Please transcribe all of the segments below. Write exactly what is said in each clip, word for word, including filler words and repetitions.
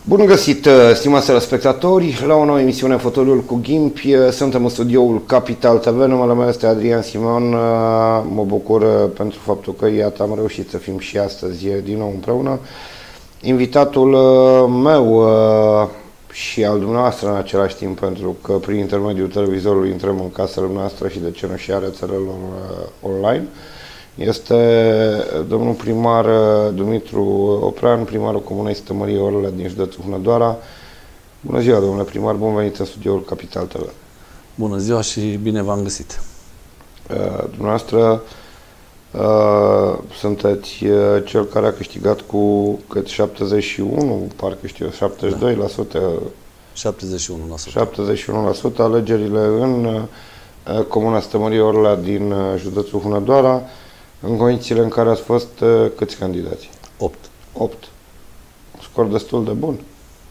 Bun găsit, stimați telespectatori, la o nouă emisiune Fotoliul cu Ghimpi. Suntem în studioul Capital T V, numele meu este Adrian Simon. Mă bucur pentru faptul că, iată, am reușit să fim și astăzi din nou împreună. Invitatul meu și al dumneavoastră în același timp, pentru că prin intermediul televizorului intrăm în casele noastre și de ce nu și a rețelelor online, este domnul primar Dumitru Oprean, primarul Comunei Stămărie Orele din județul Hunedoara. Bună ziua, domnule primar, bun venit în studioul Capital T V. Bună ziua și bine v-am găsit. Uh, dumneavoastră uh, sunteți uh, cel care a câștigat cu cât șaptezeci și unu, parcă știu, șaptezeci și doi la sută, șaptezeci și unu la sută. șaptezeci și unu la sută alegerile în uh, Comuna Stămărie Orele din uh, județul Hunedoara, în condițiile în care ați fost uh, câți candidați? opt. opt. Scor destul de bun.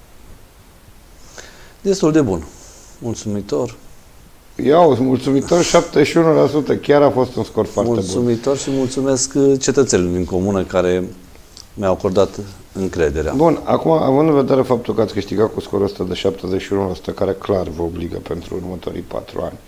Destul de bun. Mulțumitor. Iau, mulțumitor, șaptezeci și unu la sută. Chiar a fost un scor foarte Mulțumitor bun. Mulțumitor și mulțumesc cetățenilor din comună care mi-au acordat încrederea. Bun, acum, având în vedere faptul că ați câștigat cu scorul ăsta de șaptezeci și unu la sută, care clar vă obligă pentru următorii patru ani,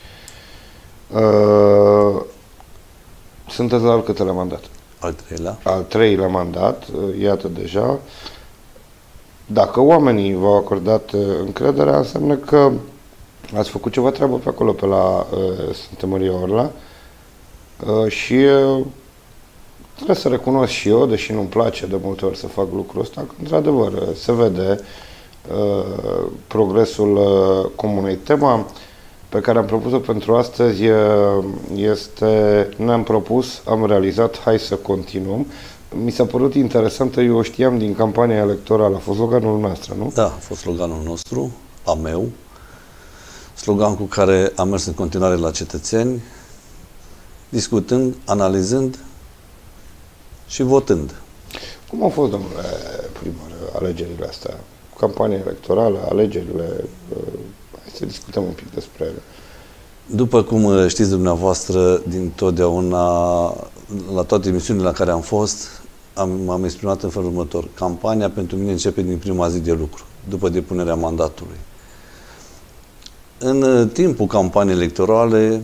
uh, sunteți la al câtelea mandat? Al treilea. Al treilea mandat, iată deja. Dacă oamenii v-au acordat încrederea, înseamnă că ați făcut ceva treabă pe acolo, pe la uh, Sfântă Maria Orla. Uh, și uh, trebuie să recunosc și eu, deși nu-mi place de multe ori să fac lucrul ăsta, că într-adevăr se vede uh, progresul uh, comunei. Tema pe care am propus-o pentru astăzi este, ne-am propus, am realizat, hai să continuăm. Mi s-a părut interesantă, eu o știam din campania electorală, a fost sloganul nostru, nu? Da, a fost sloganul nostru, a meu, slogan cu care am mers în continuare la cetățeni, discutând, analizând și votând. Cum au fost, domnule primar, alegerile astea? Campania electorală, alegerile... Să discutăm un pic despre ele. După cum știți dumneavoastră, din totdeauna, la toate emisiunile la care am fost, am, am exprimat în felul următor. Campania pentru mine începe din prima zi de lucru, după depunerea mandatului. În timpul campaniei electorale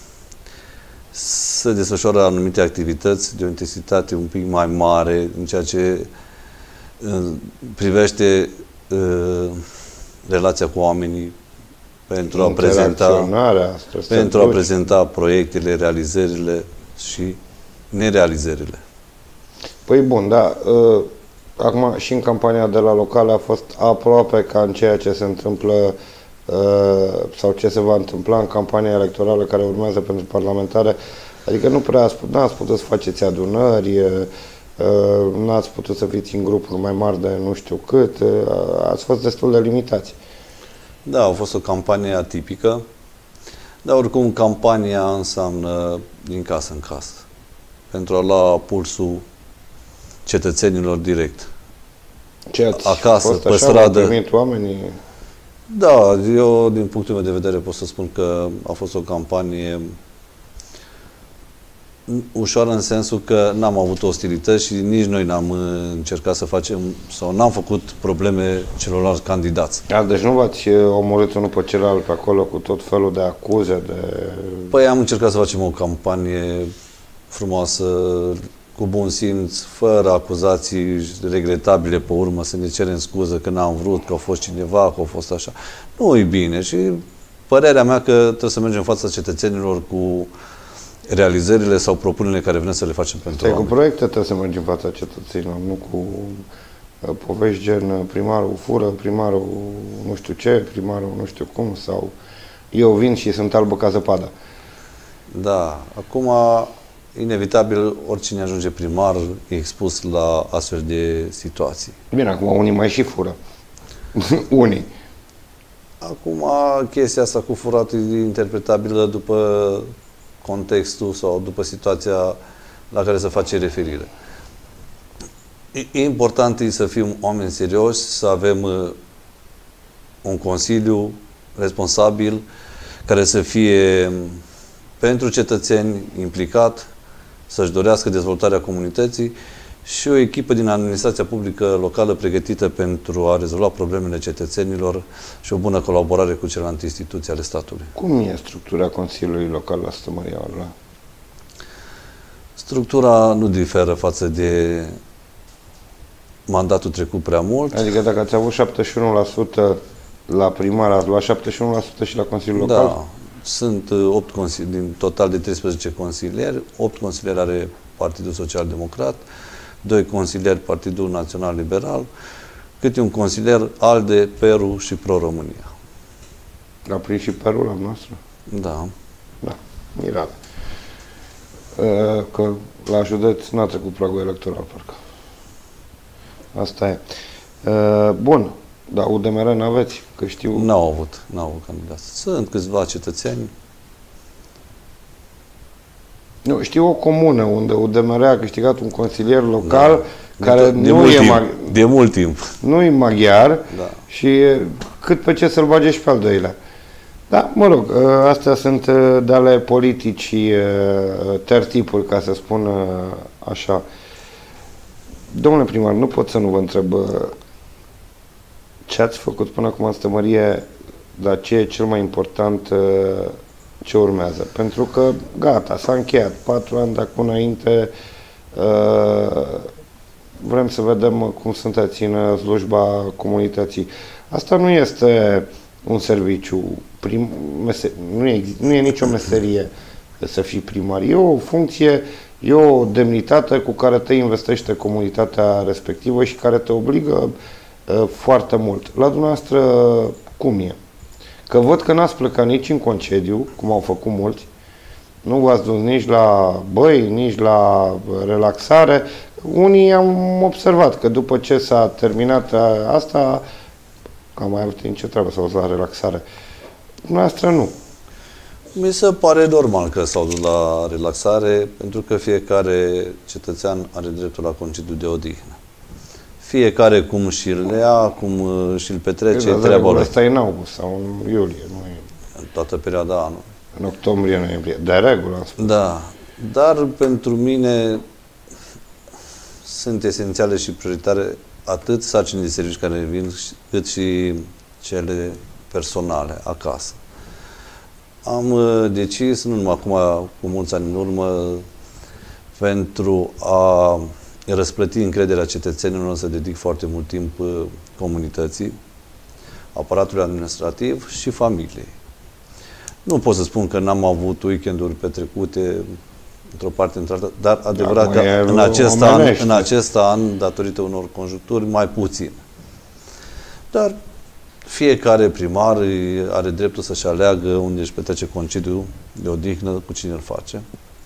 se desfășoară anumite activități de o intensitate un pic mai mare în ceea ce privește uh, relația cu oamenii, pentru a prezenta, pentru a prezenta proiectele, realizările și nerealizările. Păi bun, da. Uh, acum și în campania de la locale a fost aproape ca în ceea ce se întâmplă uh, sau ce se va întâmpla în campania electorală care urmează pentru parlamentare. Adică nu prea ați, n-ați putut să faceți adunări, uh, n-ați putut să fiți în grupuri mai mari de nu știu cât, uh, ați fost destul de limitați. Da, a fost o campanie atipică, dar oricum campania înseamnă din casă în casă, pentru a lua pulsul cetățenilor direct. Ce ați acasă, fost pe așa, stradă. Primit oamenii? Da, eu din punctul meu de vedere pot să spun că a fost o campanie ușoară în sensul că n-am avut ostilități și nici noi n-am încercat să facem sau n-am făcut probleme celorlalți candidați. Da, deci nu v-ați omorât unul pe celălalt pe acolo cu tot felul de acuze, de... Păi am încercat să facem o campanie frumoasă, cu bun simț, fără acuzații regretabile pe urmă, să ne cerem scuză că n-am vrut, că a fost cineva, că a fost așa. Nu e bine și părerea mea că trebuie să mergem în fața cetățenilor cu realizările sau propunerile care vrem să le facem pentru Stai, oameni. cu proiecte trebuie să mergem în fața cetățenilor, nu cu uh, povești gen primarul fură, primarul nu știu ce, primarul nu știu cum, sau eu vin și sunt albă ca zăpada. Da, acum, inevitabil, oricine ajunge primar e expus la astfel de situații. Bine, acum unii mai și fură. Unii. Acum, chestia asta cu furatul e interpretabilă după contextul sau după situația la care se face referire. E important e să fim oameni serioși, să avem un consiliu responsabil care să fie pentru cetățeni implicat, să-și dorească dezvoltarea comunității și o echipă din administrația publică locală pregătită pentru a rezolva problemele cetățenilor și o bună colaborare cu celelalte instituții ale statului. Cum e structura Consiliului Local la Sfântă Maria Orla? Structura nu diferă față de mandatul trecut prea mult. Adică dacă ați avut șaptezeci și unu la sută la primar, ați luat șaptezeci și unu la sută și la Consiliul Local? Da. Sunt opt consilieri, din total de treisprezece consilieri, opt consilieri are Partidul Social Democrat, doi consilieri Partidul Național Liberal, câte un consilier ALDE, Peru și Pro-România. A prins și Peru la noastră? Da. Da, mirat. Că la județ n-a trecut pragul electoral, parcă. Asta e. Bun, dar U D M R n-aveți, că știu... N-au avut, n-au avut candidați. Sunt câțiva cetățeni. Nu, știu o comună unde U D M R a câștigat un consilier local da. care de, nu de mult e timp, mag- de mult timp. Nu e maghiar Da. și cât pe ce să-l bage și pe al doilea. Da, mă rog, astea sunt de ale politicii tertipuri, ca să spun așa. Domnule primar, nu pot să nu vă întreb ce ați făcut până acum în Sfântă Mărie, dar ce e cel mai important, ce urmează. Pentru că, gata, s-a încheiat. Patru ani de acum înainte, vrem să vedem cum sunteți în slujba comunității. Asta nu este un serviciu, prim, mese, nu, e, nu e nicio meserie să fii primar. E o funcție, e o demnitate cu care te investește comunitatea respectivă și care te obligă uh, foarte mult. La dumneavoastră, cum e? Că văd că n-ați plecat nici în concediu, cum au făcut mulți, nu v-ați dus nici la băi, nici la relaxare. Unii am observat că după ce s-a terminat asta, că am mai avut nicio treabă să o la relaxare. Dumneavoastră nu. Mi se pare normal că s-au dus la relaxare, pentru că fiecare cetățean are dreptul la concediu de odihnă. Fiecare cum și-l ia, cum și-l petrece, e treaba lui. Asta e în august sau în iulie, nu e. În toată perioada anului. În octombrie, noiembrie. De regulă, am spus. Da. Dar pentru mine sunt esențiale și prioritare atât sarcini de serviciu care vin, cât și cele personale, acasă. Am decis, nu numai acum, cu mulți ani în urmă, pentru a răsplăti încrederea cetățenilor, să dedic foarte mult timp comunității, aparatului administrativ și familiei. Nu pot să spun că n-am avut weekenduri petrecute într-o parte, într-alta, dar adevărat Acum că în acest, an, omenește. în acest an, datorită unor conjuncturi, mai puțin. Dar fiecare primar are dreptul să-și aleagă unde își petrece concediu de odihnă, cu cine îl face.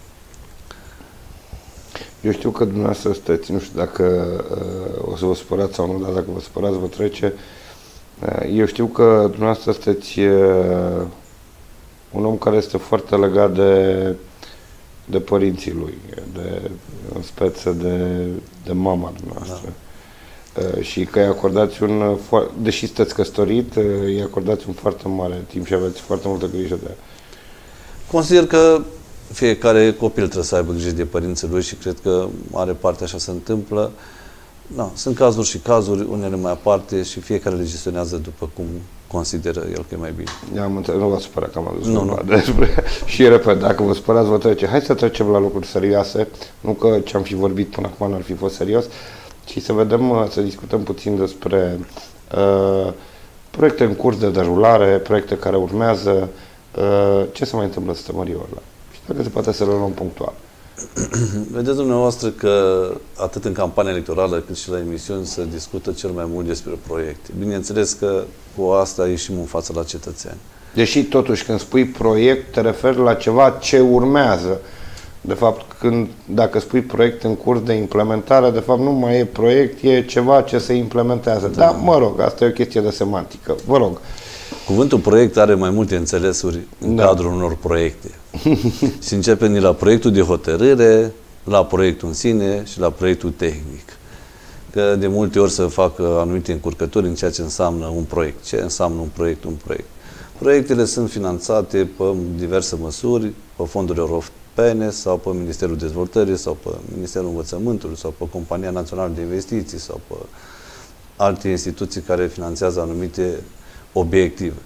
Eu știu că dumneavoastră sunteți, nu știu dacă uh, o să vă supărați sau nu, dar dacă vă supărați, vă trece. Uh, eu știu că dumneavoastră sunteți uh, un om care este foarte legat de, de părinții lui, de, în speță de, de mama dumneavoastră. Da. Uh, și că îi acordați un, deși sunteți căsătorit, uh, îi acordați un foarte mare timp și aveți foarte multă grijă de ea. Consider că fiecare copil trebuie să aibă grijă de părinții lui și cred că mare parte așa se întâmplă. No, sunt cazuri și cazuri, unele mai aparte și fiecare le gestionează după cum consideră el că e mai bine. Am înțeles, nu vă supăra că am adus nu, nu. despre... Și repet, dacă vă spărați, vă trece. Hai să trecem la lucruri serioase, nu că ce am fi vorbit până acum n-ar fi fost serios, ci să vedem, să discutăm puțin despre uh, proiecte în curs de derulare, proiecte care urmează, uh, ce se mai întâmplă în Sfântă Maria Orla. Și dacă se poate să le luăm punctual. Vedeți dumneavoastră că atât în campania electorală cât și la emisiuni se discută cel mai mult despre proiecte. Bineînțeles că cu asta ieșim în față la cetățeni. Deși totuși când spui proiect te referi la ceva ce urmează. De fapt, când, dacă spui proiect în curs de implementare, de fapt nu mai e proiect, e ceva ce se implementează. Da, da mă rog, asta e o chestie de semantică. Vă rog. Cuvântul proiect are mai multe înțelesuri în da. cadrul unor proiecte. Și începem de la proiectul de hotărâre, la proiectul în sine și la proiectul tehnic. Că de multe ori se fac anumite încurcături în ceea ce înseamnă un proiect. Ce înseamnă un proiect, un proiect? Proiectele sunt finanțate pe diverse măsuri, pe fonduri P N S sau pe Ministerul Dezvoltării sau pe Ministerul Învățământului sau pe Compania Națională de Investiții sau pe alte instituții care finanțează anumite obiective.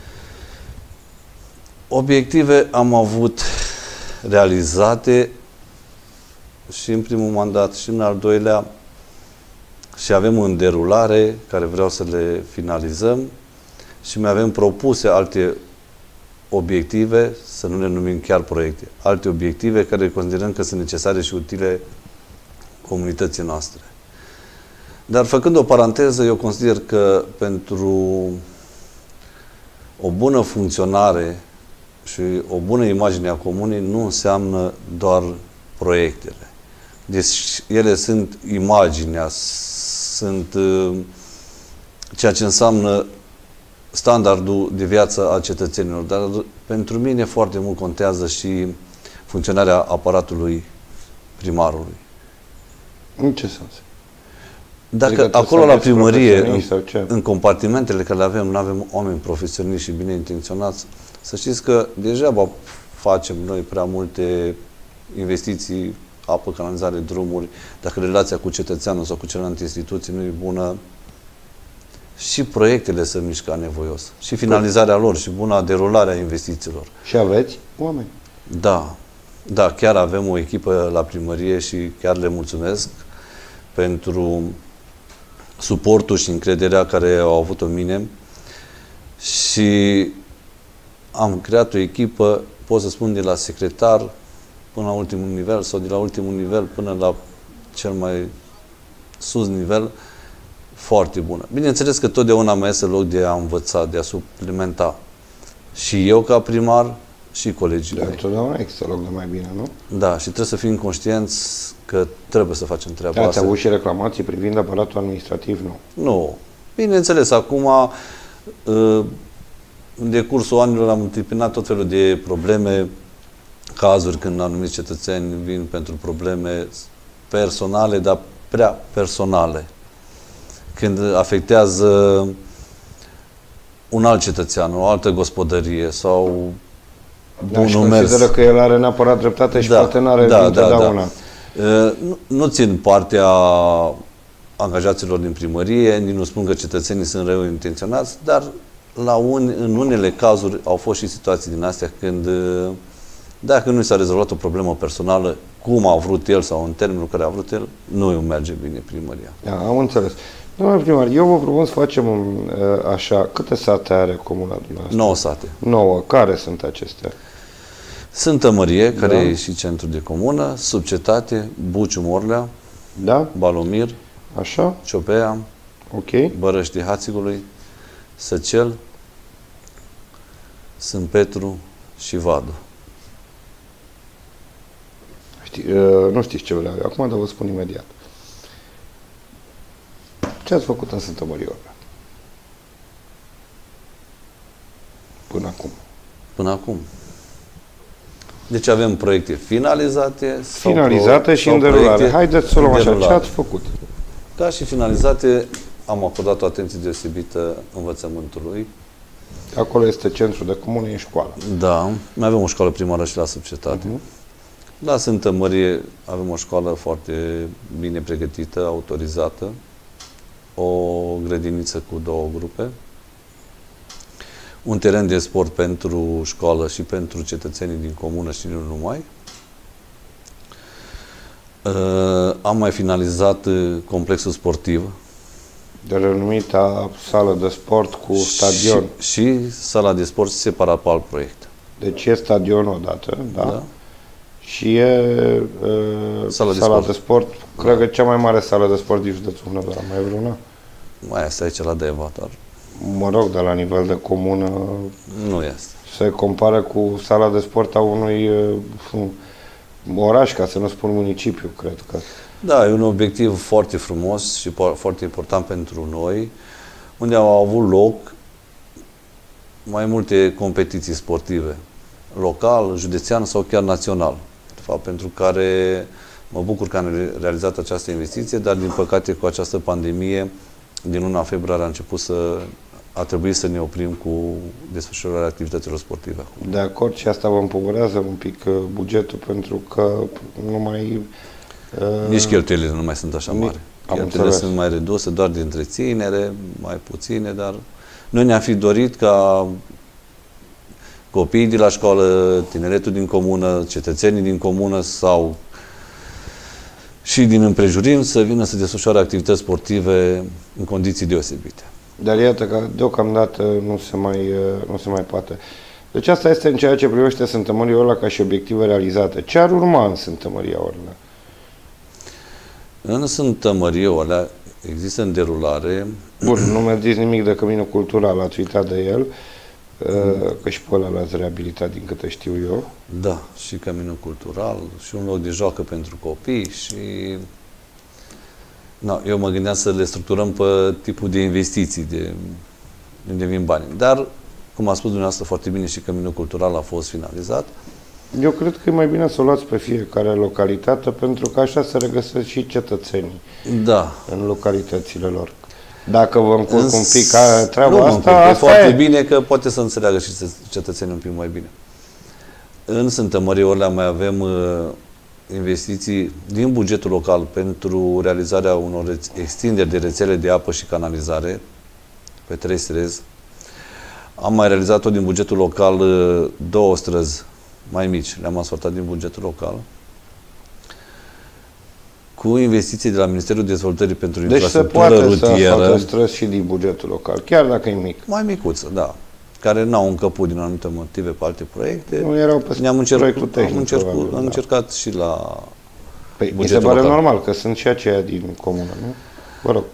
Obiective am avut realizate și în primul mandat și în al doilea și avem în derulare care vreau să le finalizăm și mai avem propuse alte obiective, să nu le numim chiar proiecte, alte obiective care considerăm că sunt necesare și utile comunității noastre. Dar făcând o paranteză, eu consider că pentru o bună funcționare și o bună imagine a comunei nu înseamnă doar proiectele. Deci ele sunt imaginea, sunt uh, ceea ce înseamnă standardul de viață al cetățenilor. Dar pentru mine foarte mult contează și funcționarea aparatului primarului. În ce sens? Dacă adică acolo la primărie, în, în, în compartimentele care le avem, nu avem oameni profesioniști și bine intenționați, să știți că degeaba facem noi prea multe investiții, apă, canalizare, drumuri, dacă relația cu cetățeanul sau cu celelalte instituții nu e bună, și proiectele se mișcă anevoios. Și finalizarea lor și buna derulare a investițiilor. Și aveți oameni? Da. Da, chiar avem o echipă la primărie și chiar le mulțumesc pentru suportul și încrederea care au avut-o în mine. Și am creat o echipă, pot să spun, de la secretar până la ultimul nivel sau de la ultimul nivel până la cel mai sus nivel, foarte bună. Bineînțeles că totdeauna mai este loc de a învăța, de a suplimenta. Și eu ca primar și colegii Dar mei. totdeauna există loc de mai bine, nu? Da, și trebuie să fim conștienți că trebuie să facem treaba Ați asta. avut și reclamații privind aparatul administrativ, nu? Nu. Bineînțeles, acum în decursul anilor am întâmpinat tot felul de probleme, cazuri când anumiți cetățeni vin pentru probleme personale, dar prea personale. Când afectează un alt cetățean, o altă gospodărie sau Da, și bunul mers. consideră că el are neapărat dreptate și Da, poate n-are da, întotdeauna. Da, da. Nu, nu țin partea angajaților din primărie, nici nu spun că cetățenii sunt rău intenționați, dar la un, în unele cazuri au fost și situații din astea când, dacă nu s-a rezolvat o problemă personală, cum a vrut el sau în termenul care a vrut el, nu îi merge bine primăria. Da, am înțeles. Domnule primar, eu vă propun să facem un, așa, câte sate are comuna dumneavoastră? nouă sate. nouă. Care sunt acestea? Sfântă Mărie, care Da. e și centru de comună, Subcetate, Buciu Morlea, Da? Balomir, Așa? Ciopea, Ok. Bărăștii Hațigului, Săcel, Sânt Petru și Vadu. Știi, uh, nu știți ce vreau eu acum, dar vă spun imediat. Ce ați făcut în Sfântă Mărie Orla? Până acum. Până acum. Deci avem proiecte finalizate. sau Finalizate pro, și în derulare. Haideți să luăm așa. Ce derulare. ați făcut? Ca și finalizate, am acordat o atenție deosebită învățământului. Acolo este centru de comună, e școală. Da, mai avem o școală primară și la Subcetate. Uh-huh. La Sfântă Mărie avem o școală foarte bine pregătită, autorizată, o grădiniță cu două grupe, un teren de sport pentru școală și pentru cetățenii din comună și nu numai. Uh, am mai finalizat uh, complexul sportiv. De renumita sală de sport cu stadion. Și, și sala de sport separat pe alt proiect. Deci e stadionul odată, da? Da. Și e uh, Sala sala, de sala sport. de sport. Cred că cea mai mare sală de sport din județul Hunedoara. Mai e vreuna? Mai este aici la Deva, dar Mă rog, de la nivel de comună nu este. se compară cu sala de sport a unui uh, oraș, ca să nu spun municipiu, cred că. Da, e un obiectiv foarte frumos și foarte important pentru noi, unde au avut loc mai multe competiții sportive, local, județean sau chiar național, de fapt, pentru care mă bucur că am realizat această investiție, dar din păcate cu această pandemie, din luna februarie a început să a trebuit să ne oprim cu desfășurarea activităților sportive acum. De acord, și asta vă împovărează un pic uh, bugetul, pentru că nu mai... Uh, Nici cheltuielile nu mai sunt așa mari. Cheltuielile sunt mai reduse, doar de întreținere, mai puține, dar noi ne-am fi dorit ca copiii de la școală, tineretul din comună, cetățenii din comună sau și din împrejurim să vină să desfășoare activități sportive în condiții deosebite. Dar iată că deocamdată nu se mai, nu se mai poate. Deci asta este în ceea ce privește Sfântă Maria Orla ca și obiective realizate. Ce ar urma în Sfântă Maria Orla? În Sfântă Maria Orla există în derulare... Bun, nu mi-a zis nimic de Căminul Cultural, ați uitat de el, că și pe ăla l-ați reabilitat din câte știu eu. Da, și Căminul Cultural, și un loc de joacă pentru copii și... No, eu mă gândeam să le structurăm pe tipul de investiții, de unde vin bani. Dar, cum a spus dumneavoastră foarte bine, și Căminul Cultural a fost finalizat. Eu cred că e mai bine să o luați pe fiecare localitate, pentru că așa se regăsesc și cetățenii da. în localitățile lor. Dacă vă încurc un pic ca treaba nu, asta, asta e foarte e. bine că poate să înțeleagă și cetățenii un pic mai bine. În Sfântă Maria Orla mai avem uh, investiții din bugetul local pentru realizarea unor extinderi de rețele de apă și canalizare pe trei străzi. Am mai realizat tot din bugetul local uh, două străzi mai mici, le-am asfaltat din bugetul local. Cu investiții de la Ministerul Dezvoltării pentru deci infrastructură rutieră. rutieră. Deci se poate să asfaltăm străzi și din bugetul local, chiar dacă e mic. Mai micuță, da. Care n-au încăput din anumite motive pe alte proiecte. Nu erau pe Ne-am încercat, proiectul tehnic. am încercat, probabil, am da. încercat și la Păi, mi se bugetul pare local. normal că sunt și aceia din comună, nu? Vă rog.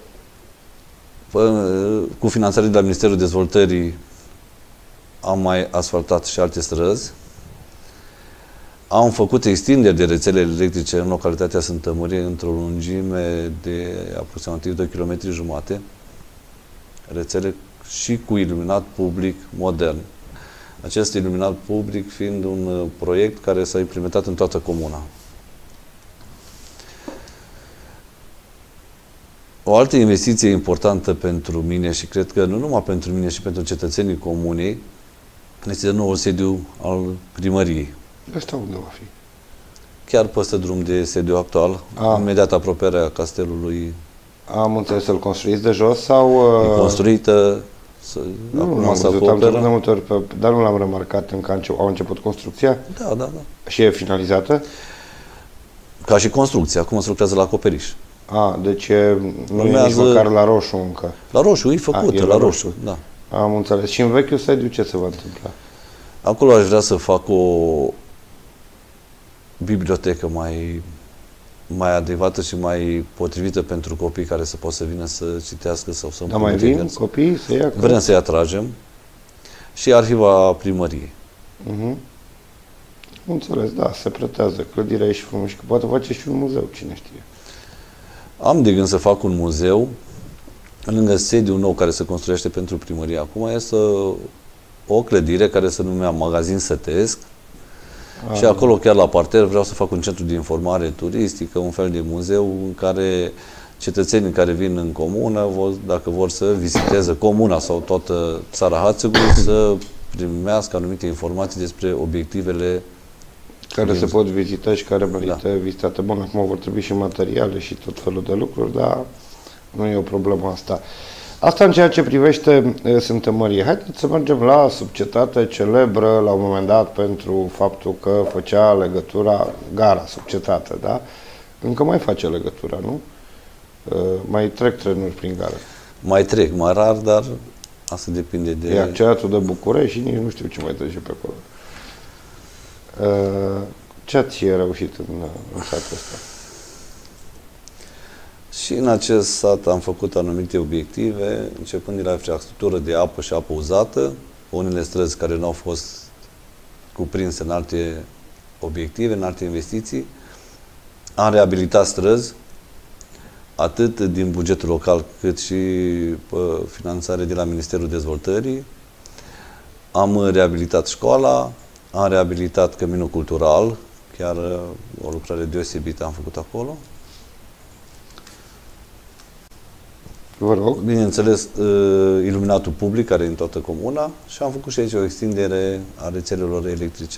Cu finanțare de la Ministerul Dezvoltării am mai asfaltat și alte străzi. Am făcut extinderi de rețele electrice în localitatea Sfântă Maria într-o lungime de aproximativ doi virgulă cinci km. Rețele și cu iluminat public modern. Acest iluminat public fiind un proiect care s-a implementat în toată comuna. O altă investiție importantă pentru mine și cred că nu numai pentru mine, și pentru cetățenii comunei, este noul sediu al primăriei. Ăsta unde va fi? Chiar peste drum de sediu actual, A. imediat apropierea castelului. Am înțeles, să-l construiți de jos sau... E construită, să, nu, acum nu am se văzut, am trecut de acoperă. multe ori, pe, dar nu l-am remarcat încă înce au început construcția Da, da, da. și e finalizată? Ca și construcția, acum se lucrează la acoperiș. A, deci e, nu e nici Urmează- măcar la roșu încă. La roșu, e făcută, e la la roșu, roșu. da. Am înțeles. Și în vechiul sediu ce se va întâmpla? Acolo aș vrea să fac o bibliotecă mai, mai adecvată și mai potrivită pentru copii care să poată să vină să citească sau să Dar mai împrumute vin cărți. copiii să ia? Vrem să-i atragem. Și arhiva primăriei. Uh-huh. Înțeles, da, se pretează. Clădirea e și frumos și că poate face și un muzeu, cine știe. Am de gând să fac un muzeu lângă sediul nou care se construiește pentru primărie. Acum este o clădire care se numea Magazin Sătesc. A, Și acolo, chiar la parter, vreau să fac un centru de informare turistică, un fel de muzeu în care cetățenii care vin în comună, vor, dacă vor să viziteze comuna sau toată țara Hațegului, să primească anumite informații despre obiectivele care din- se pot vizita și care merită Da. vizitate. Bun, acum vor trebui și materiale și tot felul de lucruri, dar nu e o problemă asta. Asta în ceea ce privește e, Sfântă Marie. Haideți să mergem la Subcetate, celebră la un moment dat pentru faptul că făcea legătura, gara Subcetate, da? Încă mai face legătura, nu? E, mai trec trenuri prin gară. mai trec, mai rar, dar asta depinde de... E accesul de București și nici nu știu ce mai trece pe acolo. E, ce ați reușit în, în satul ăsta? Și în acest sat am făcut anumite obiective, începând de la infrastructură de apă și apă uzată, unele străzi care nu au fost cuprinse în alte obiective, în alte investiții. Am reabilitat străzi, atât din bugetul local, cât și pe finanțare de la Ministerul Dezvoltării. Am reabilitat școala, am reabilitat Căminul Cultural, chiar o lucrare deosebită am făcut acolo. Vă rog. Bineînțeles, uh, iluminatul public, care e în toată comuna, și am făcut și aici o extindere a rețelelor electrice.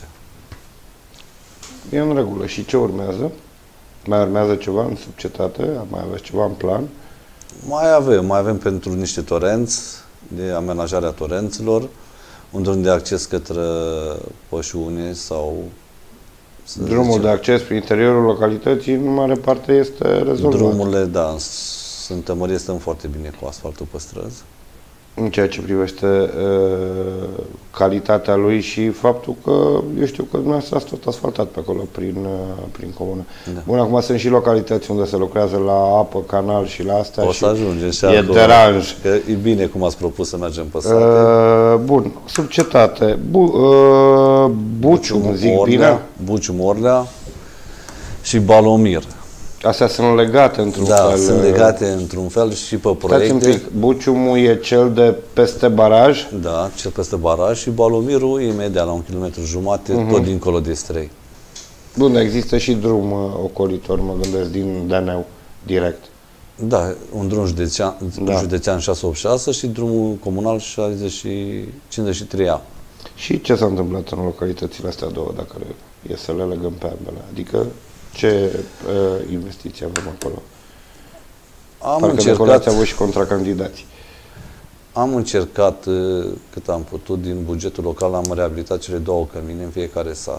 E în regulă. Și ce urmează? Mai urmează ceva în subcetate? Mai aveți ceva în plan? Mai avem, mai avem pentru niște torenți, de amenajarea torenților, un drum de acces către pășune sau... Drumul zicem, de acces prin interiorul localității, în mare parte, este rezolvat. Drumurile, da, sunt mări, stăm foarte bine cu asfaltul pe străzi. În ceea ce privește uh, calitatea lui și faptul că, eu știu că dumneavoastră ați tot asfaltat pe acolo, prin, uh, prin comună. Da. Bun, acum sunt și localități unde se lucrează la apă, canal și la astea. O și să ajungem și e acolo, deranj. Că e bine cum ați propus să mergem pe sate. Uh, bun, subcetate. Bu, uh, Bucium, zic Orlea, bine? Bucium, Orlea și Balomir. Astea sunt legate într-un da, fel. Da, sunt legate într-un fel și pe proiecte. Stați un pic, Buciumul e cel de peste baraj? Da, cel peste baraj și Balomirul imediat la un kilometru jumate, uh-huh. tot dincolo de Strei. Bun, dar există și drum uh, ocolitor, mă gândesc, din D N U, direct. Da, un drum județean, da. județean șase opt șase și drumul comunal șaizeci și cincizeci și trei A. Și ce s-a întâmplat în localitățile astea două, dacă e să le legăm pe ambele? Adică ce uh, investiții avem acolo? Am Parcă încercat, de ați avut și contracandidați. Am încercat cât am putut din bugetul local, am reabilitat cele două cămine în fiecare sat.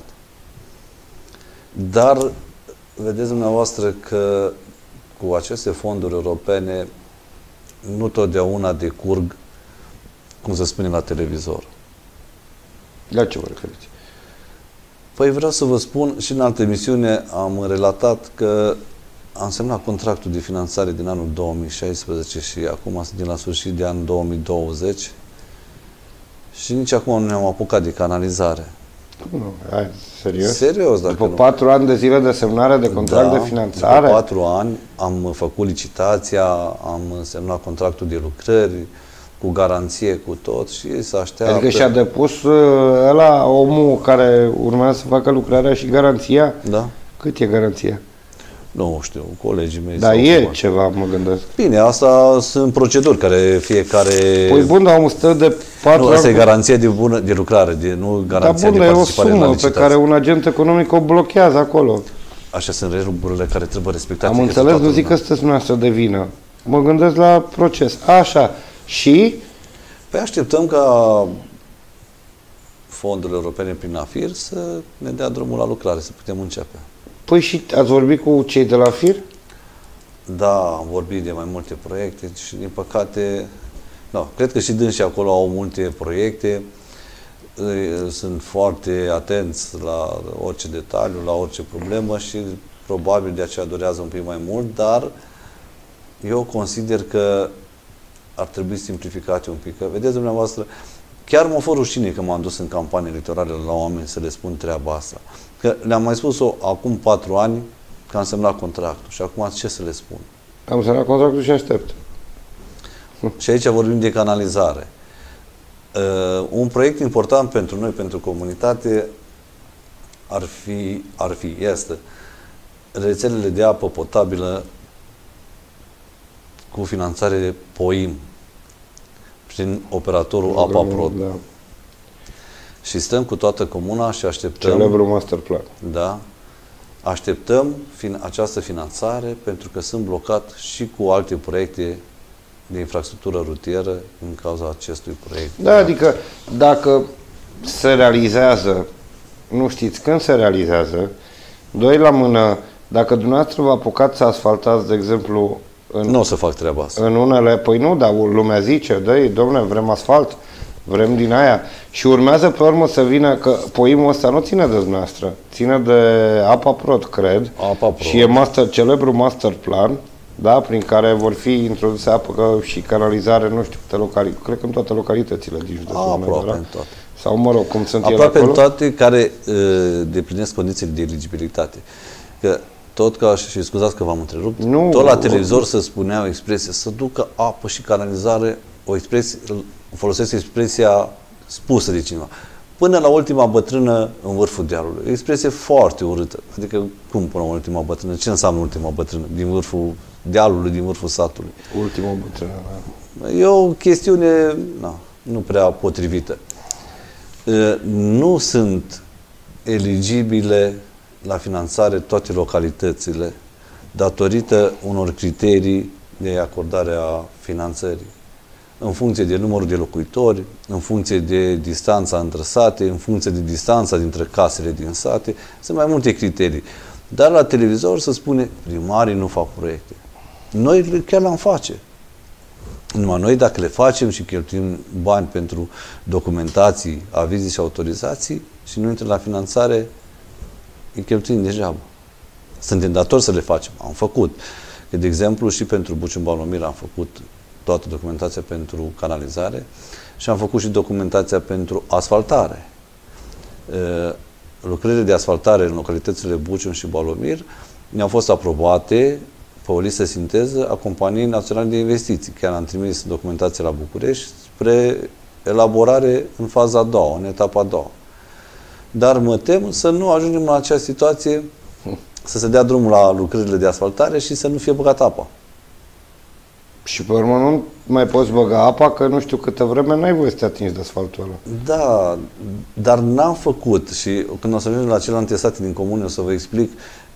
Dar vedeți dumneavoastră că cu aceste fonduri europene nu totdeauna decurg, cum se spune la televizor. La ce vă referiți? Păi vreau să vă spun, și în altă emisiune am relatat că am semnat contractul de finanțare din anul două mii șaisprezece și acum suntem la sfârșit de an două mii douăzeci și nici acum nu ne-am apucat de canalizare. Nu, hai, serios? Serios, dacă După nu. patru ani de zile de semnare de contract da, de finanțare? După patru ani am făcut licitația, am semnat contractul de lucrări, cu garanție, cu tot și să așteaptă. Adică și-a depus ăla, omul care urmează să facă lucrarea și garanția? Da. Cât e garanția? Nu știu, colegii mei. Dar e ocupat. Ceva, mă gândesc. Bine, asta sunt proceduri care fiecare... Păi bun, dar omul stă de patru Nu, ani... asta e garanție de, bună, de lucrare, de, nu garanția da, bun, de e o participare sumă la pe care un agent economic o blochează acolo. Așa sunt regulile care trebuie respectate. Am înțeles, nu zic că sunteți dumneavoastră de vină. Mă gândesc la proces. Așa. Și... Păi așteptăm ca fondurile europene prin AFIR să ne dea drumul la lucrare, să putem începe. Păi și ați vorbit cu cei de la FIR? Da, am vorbit de mai multe proiecte și din păcate, no, cred că și dânsii acolo au multe proiecte, sunt foarte atenți la orice detaliu, la orice problemă și probabil de aceea durează un pic mai mult, dar eu consider că ar trebui simplificate un pic. Că, vedeți dumneavoastră, chiar mă fă rușine că m-am dus în campanii electorale la oameni să le spun treaba asta. Că le-am mai spus-o acum patru ani că am semnat contractul și acum ce să le spun? Am semnat contractul și aștept. Și aici vorbim de canalizare. Uh, un proiect important pentru noi, pentru comunitate, ar fi, ar fi, este rețelele de apă potabilă cu finanțare POIM prin operatorul APAPROD. Da. Și stăm cu toată comuna și așteptăm... Celebrul master plan. Da. Așteptăm fin, această finanțare pentru că sunt blocat și cu alte proiecte de infrastructură rutieră în cauza acestui proiect. Da, adică dacă se realizează, nu știți când se realizează, doi la mână, dacă dumneavoastră vă apucați să asfaltați, de exemplu, în, nu o să fac treaba asta. În unele, păi nu, dar lumea zice, dă-i, domne, vrem asfalt, vrem din aia. Și urmează pe urmă să vină, că poimul ăsta nu ține de dumneavoastră, ține de APAPROD, cred. APAPROD. Și e master, celebru master plan, da, prin care vor fi introduse apă și canalizare, nu știu câte localități, cred că în toate localitățile din județul Aproape da? în toate. Sau, mă rog, cum sunt ele aproape acolo? în toate care uh, deplinesc condițiile de eligibilitate. Că tot ca, și scuzați că v-am întrerupt, nu, tot la televizor se spunea o expresie, să ducă apă și canalizare, o expresie, folosesc expresia spusă de cineva, până la ultima bătrână în vârful dealului. O expresie foarte urâtă. Adică, cum până la ultima bătrână? Ce înseamnă ultima bătrână? Din vârful dealului din vârful satului. Ultimul bătrân. E o chestiune na, nu prea potrivită. Nu sunt eligibile la finanțare toate localitățile datorită unor criterii de acordare a finanțării. În funcție de numărul de locuitori, în funcție de distanța între sate, în funcție de distanța dintre casele din sate, sunt mai multe criterii. Dar la televizor se spune, primarii nu fac proiecte. Noi chiar le-am face. Numai noi, dacă le facem și cheltuim bani pentru documentații, avizi și autorizații și nu intră la finanțare, îi cheltuim degeaba. Suntem datori să le facem. Am făcut. Că, de exemplu, și pentru Bucium-Balomir am făcut toată documentația pentru canalizare și am făcut și documentația pentru asfaltare. Lucrările de asfaltare în localitățile Bucium și Balomir ne-au fost aprobate pe o listă sinteză a Companiei Naționale de Investiții. Chiar am trimis documentația la București spre elaborare în faza a doua, în etapa a doua. Dar mă tem să nu ajungem la acea situație, să se dea drumul la lucrările de asfaltare și să nu fie băgat apa. Și pe urmă nu mai poți băga apa, că nu știu câtă vreme n-ai voie să te atingi de asfaltul ăla. Da, dar n-am făcut și când o să ajungem la celelalte state din comună o să vă explic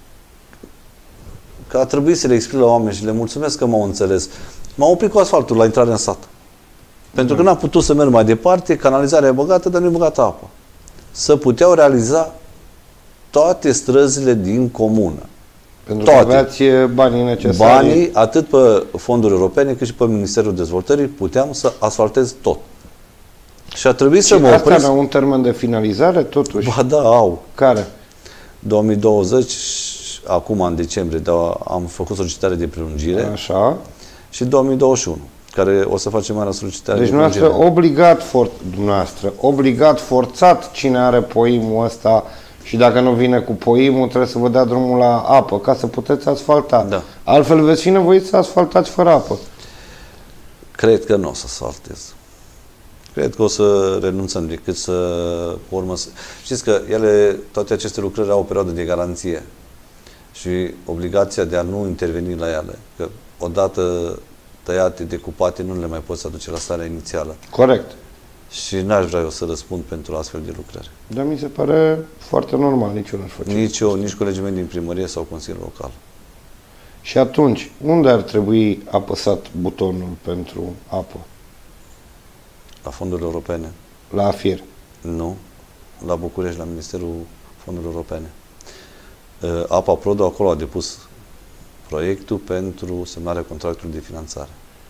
că a trebuit să le explic la oameni și le mulțumesc că m-au înțeles. M-au oprit cu asfaltul la intrare în sat. Pentru că n-am putut să merg mai departe, canalizarea e băgată, dar nu e băgată apă. Să puteau realiza toate străzile din comună. Pentru toate. că aveați banii necesari. Banii, atât pe fonduri europene, cât și pe Ministerul Dezvoltării, puteam să asfaltez tot. Și a trebuit și să mă opresc. Asta au un termen de finalizare, totuși? Ba da, au. Care? două mii douăzeci, acum în decembrie, dar am făcut solicitare de prelungire. Așa. Și două mii douăzeci și unu, care o să facem mai la solicitare deci de prelungire. Deci obligat, for, dumneavoastră, obligat, forțat cine are poimul ăsta și dacă nu vine cu poimul, trebuie să vă dea drumul la apă, ca să puteți asfalta. Da. Altfel veți fi nevoiți să asfaltați fără apă. Cred că nu o să asfaltez. Cred că o să renunțăm decât să urmă să... Știți că ele, toate aceste lucrări au o perioadă de garanție și obligația de a nu interveni la ele. Că odată tăiate, decupate, nu le mai poți aduce la starea inițială. Corect. Și n-aș vrea eu să răspund pentru astfel de lucrări. Dar mi se pare foarte normal, nici eu n-aș face. Nici eu, nici colegii mei din primărie sau Consiliul Local. Și atunci, unde ar trebui apăsat butonul pentru apă? La fondurile europene. La AFIR? Nu. La București, la Ministerul Fondurilor Europene. Apa Prodo acolo a depus proiectul pentru semnarea contractului de finanțare.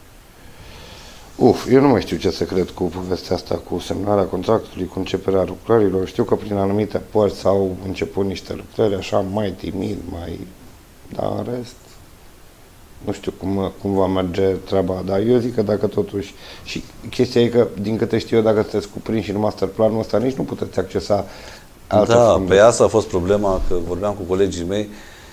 Uf, eu nu mai știu ce să cred cu povestea asta, cu semnarea contractului, cu începerea lucrărilor. Știu că prin anumite părți au început niște lucrări așa mai timid, mai... Dar în rest, nu știu cum, cum va merge treaba. Dar eu zic că dacă totuși... Și chestia e că, din câte știu eu, dacă sunteți cuprinși în masterplanul ăsta, nici nu puteți accesa alte Da, fonduri. pe asta a fost problema, că vorbeam cu colegii mei.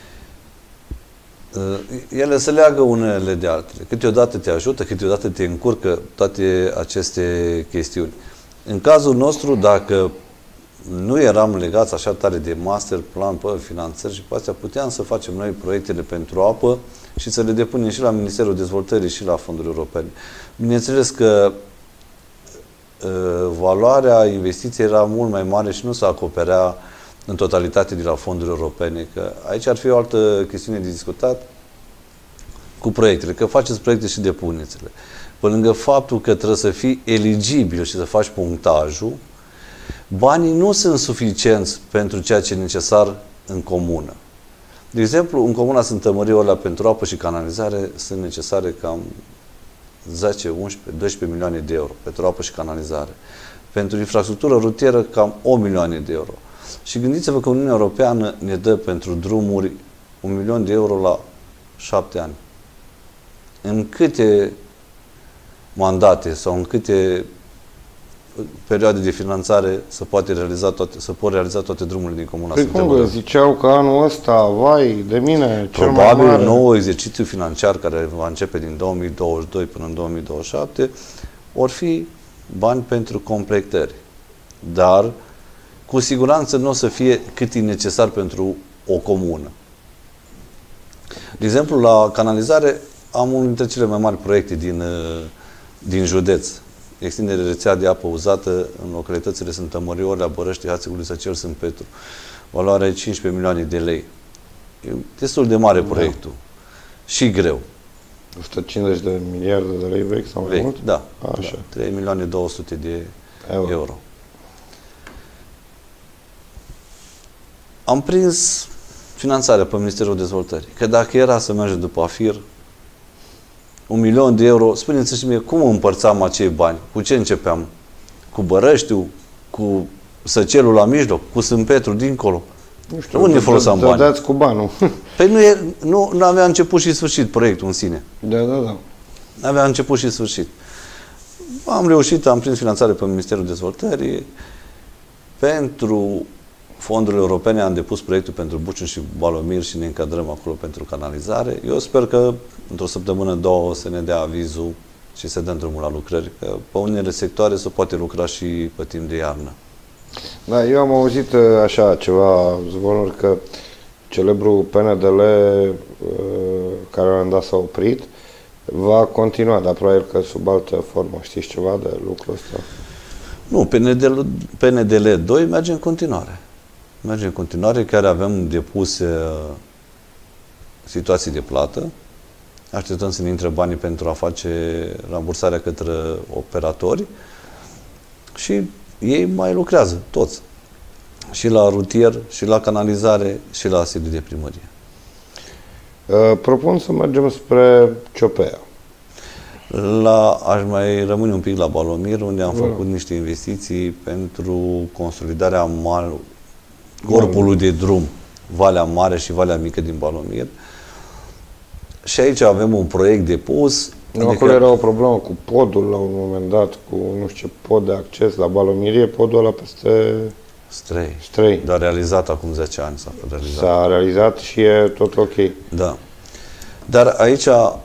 Ele se leagă unele de altele. Câteodată te ajută, câteodată te încurcă toate aceste chestiuni. În cazul nostru, dacă nu eram legați așa tare de master plan, pe finanțări și pe astea, puteam să facem noi proiectele pentru apă și să le depunem și la Ministerul Dezvoltării și la fonduri europene. Bineînțeles că uh, valoarea investiției era mult mai mare și nu se acoperea în totalitate de la fonduri europene, că aici ar fi o altă chestiune de discutat cu proiectele, că faceți proiecte și depuneți-le. Pe lângă faptul că trebuie să fii eligibil și să faci punctajul, banii nu sunt suficienți pentru ceea ce e necesar în comună. De exemplu, în comuna Sântămăriu, ăla pentru apă și canalizare sunt necesare cam zece, unsprezece, doisprezece milioane de euro pentru apă și canalizare. Pentru infrastructură rutieră cam o milioane de euro. Și gândiți-vă că Uniunea Europeană ne dă pentru drumuri un milion de euro la șapte ani. În câte mandate sau în câte perioade de finanțare se poate realiza toate, se pot realiza toate drumurile din comuna Păi cum ziceau că anul ăsta, vai, de mine, cel mai Probabil mare. nou exercițiu financiar care va începe din două mii douăzeci și doi până în două mii douăzeci și șapte or fi bani pentru completări. Dar cu siguranță nu o să fie cât e necesar pentru o comună. De exemplu, la canalizare am unul dintre cele mai mari proiecte din, din județ. Extindere rețea de apă uzată în localitățile Sfântă Măriore, Bărăști, Hațegului, Săcel, Sfânt Petru. Valoarea cincisprezece milioane de lei. E destul de mare proiectul. Da. Și greu. o sută cincizeci de miliarde de lei vechi sau mai vechi, mult? Da. Așa. Da. trei milioane două sute de euro. euro. Am prins finanțarea pe Ministerul Dezvoltării. Că dacă era să mergem după AFIR, un milion de euro, spuneți-și mie, cum împărțam acei bani? Cu ce începeam? Cu Bărăștiu? Cu Săcelul la mijloc? Cu Sfânt Petru dincolo? Nu știu, unde foloseam bani? Dați cu banul. Păi nu, e, nu, nu avea început și sfârșit proiectul în sine. Da, da, da. Nu avea început și sfârșit. Am reușit, am prins finanțare pe Ministerul Dezvoltării. Pentru fondurile europene am depus proiectul pentru Buciun și Balomir și ne încadrăm acolo pentru canalizare. Eu sper că într-o săptămână, două, să ne dea avizul și să dăm drumul la lucrări, că pe unele sectoare se poate lucra și pe timp de iarnă. Da, eu am auzit așa ceva zvonuri că celebrul P N D L care la un dat s-a oprit va continua, dar probabil că sub altă formă. Știți ceva de lucrul ăsta? Nu, P N D L doi merge în continuare. Merge în continuare, chiar avem depuse situații de plată. Așteptăm să ne intre banii pentru a face rambursarea către operatori și ei mai lucrează, toți. Și la rutier, și la canalizare, și la sediu de primărie. Uh, propun să mergem spre Ciopea. La, aș mai rămâne un pic la Balomir, unde am Bun. făcut niște investiții pentru consolidarea mal, corpului de drum, Valea Mare și Valea Mică din Balomir. Și aici avem un proiect depus. Nu, acolo era o problemă cu podul la un moment dat, cu nu știu ce pod de acces la Balomirie, podul ăla peste Strei. Strei. Dar realizat acum zece ani s-a realizat. S-a realizat și e tot ok. Da. Dar aici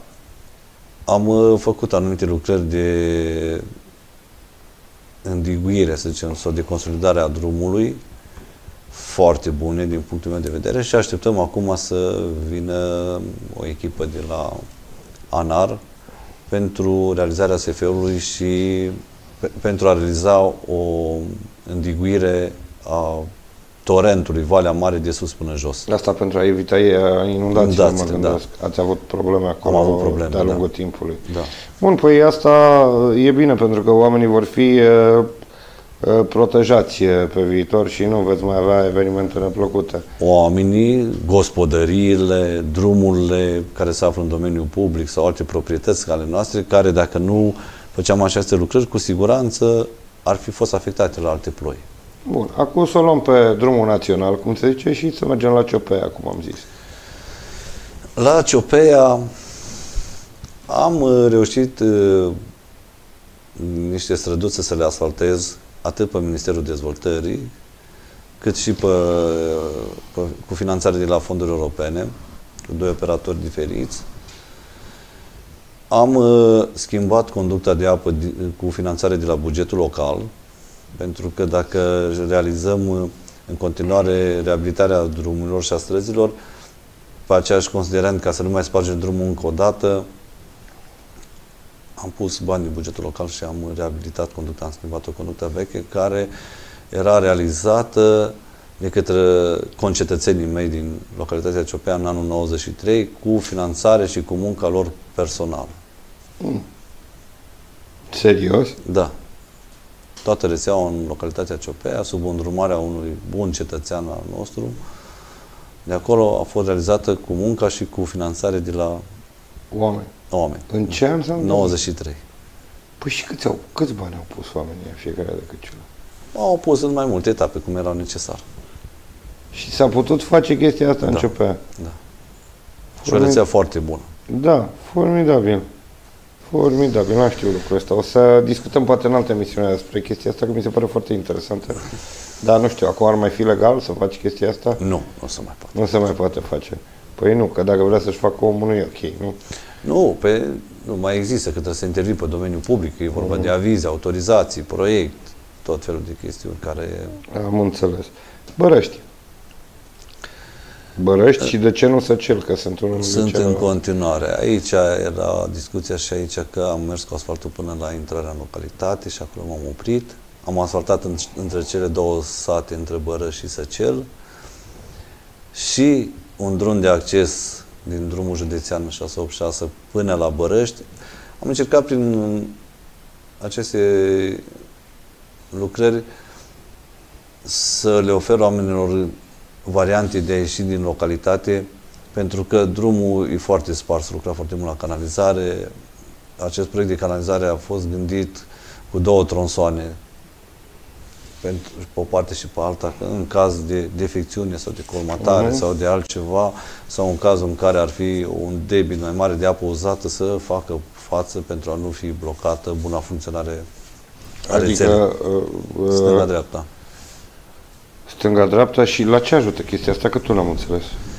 am făcut anumite lucrări de îndiguire, să zicem, sau de consolidare a drumului, foarte bune din punctul meu de vedere și așteptăm acum să vină o echipă de la ANAR pentru realizarea S F-ului și pe, pentru a realiza o îndiguire a torentului Valea Mare de sus până jos. Asta pentru a evita inundațiile, mă gândesc. Da. Ați avut probleme acolo Am avut probleme, de-a lungul da. timpului. Da. Bun, păi asta e bine pentru că oamenii vor fi uh, protejați pe viitor și nu veți mai avea evenimente neplăcute. Oamenii, gospodăriile, drumurile care se află în domeniul public sau alte proprietăți ale noastre, care dacă nu făceam aceste lucrări, cu siguranță ar fi fost afectate la alte ploi. Bun, acum să o luăm pe drumul național, cum se zice, și să mergem la Ciopea, cum am zis. La Ciopea am reușit uh, niște străduțe să le asfaltez atât pe Ministerul Dezvoltării, cât și pe, pe, cu finanțare de la fonduri europene, cu doi operatori diferiți. Am uh, schimbat conducta de apă di, cu finanțare de la bugetul local, pentru că dacă realizăm uh, în continuare reabilitarea drumurilor și a străzilor, pe aceeași considerent, ca să nu mai spargem drumul încă o dată, am pus bani din bugetul local și am reabilitat conducta, am schimbat o conductă veche care era realizată de către concetățenii mei din localitatea Ciopea în anul nouăzeci și trei cu finanțare și cu munca lor personală. Mm. Serios? Da. Toată rețeaua în localitatea Ciopea, sub îndrumarea unui bun cetățean al nostru. De acolo a fost realizată cu munca și cu finanțare de la oameni. oameni. În ce an s-a nouăzeci și trei. Păi și câți, au, câți bani au pus oamenii în fiecare de câțiva? Au pus în mai multe etape, cum erau necesar. Și s-a putut face chestia asta da. în Ciopea? Da. Și o rețea foarte bună. Da, formidabil. Formidabil, nu știu lucrul ăsta. O să discutăm poate în altă emisiune despre chestia asta, că mi se pare foarte interesantă. Dar nu știu, acum ar mai fi legal să faci chestia asta? Nu, nu se mai poate. Nu se mai poate face. Păi nu, că dacă vrea să-și facă omul, nu e ok, nu? Nu, pe, nu mai există, că trebuie să intervii pe domeniul public, e vorba mm. de avize, autorizații, proiect, tot felul de chestiuni care... Am înțeles. Bărăști. Bărăști și de ce nu Săcel, că sunt unul Sunt în continuare. Aici era discuția și aici că am mers cu asfaltul până la intrarea în localitate și acolo m-am oprit. Am asfaltat în, între cele două sate, între Bărăș și Săcel, și un drum de acces din drumul județean șase opt șase până la Bărăști. Am încercat prin aceste lucrări să le ofer oamenilor variante de a ieși din localitate, pentru că drumul e foarte spars, lucra foarte mult la canalizare. Acest proiect de canalizare a fost gândit cu două tronsoane, pentru, pe o parte și pe alta, că în caz de defecțiune sau de colmatare uh-huh. sau de altceva, sau în cazul în care ar fi un debit mai mare de apă uzată, să facă față pentru a nu fi blocată buna funcționare a rețelei. Adică, uh, uh, stânga-dreapta. Stânga-dreapta. Și la ce ajută chestia asta, că tu n-am înțeles?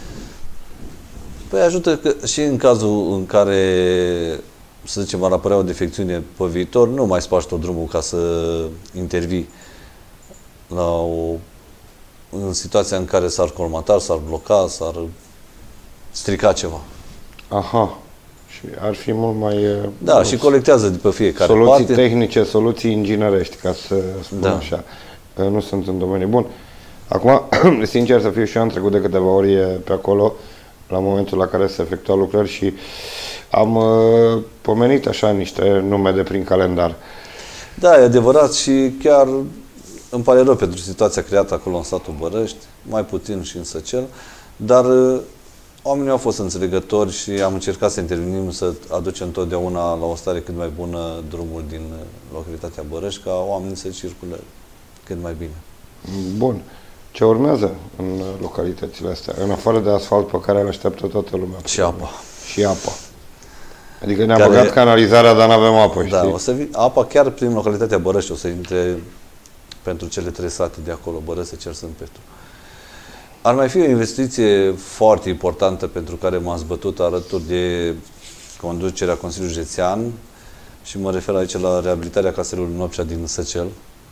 Păi ajută că și în cazul în care, să zicem, ar apărea o defecțiune pe viitor, nu mai spargi tot drumul ca să intervii la o, în situația în care s-ar colmata, s-ar bloca, s-ar strica ceva. Aha. Și ar fi mult mai... Da, și colectează de pe fiecare soluții parte. Soluții tehnice, soluții inginerești, ca să spun da. așa. Nu sunt în domeniu bun. Acum, sincer să fiu, și eu am trecut de câteva ori pe acolo, la momentul la care se efectua lucrări, și am uh, pomenit așa niște nume de prin calendar. Da, e adevărat, și chiar îmi pare rău pentru situația creată acolo în satul Bărăști, mai puțin și în Săcel, dar uh, oamenii au fost înțelegători și am încercat să intervenim, să aducem întotdeauna la o stare cât mai bună drumul din localitatea Bărăști, ca oamenii să circule cât mai bine. Bun. Ce urmează în localitățile astea, în afară de asfalt pe care îl așteaptă toată lumea? Și apa. Și apa. Adică ne-a care... băgat canalizarea, dar nu avem apă, da, știi? O să vii, apa chiar prin localitatea Bărăști o să intre pentru cele trei sate de acolo, Bărăști, Săcel, Sânt Petru. Ar mai fi o investiție foarte importantă pentru care m-am zbătut alături de conducerea Consiliului Județean, și mă refer aici la reabilitarea caselului Nopcea din Săcel.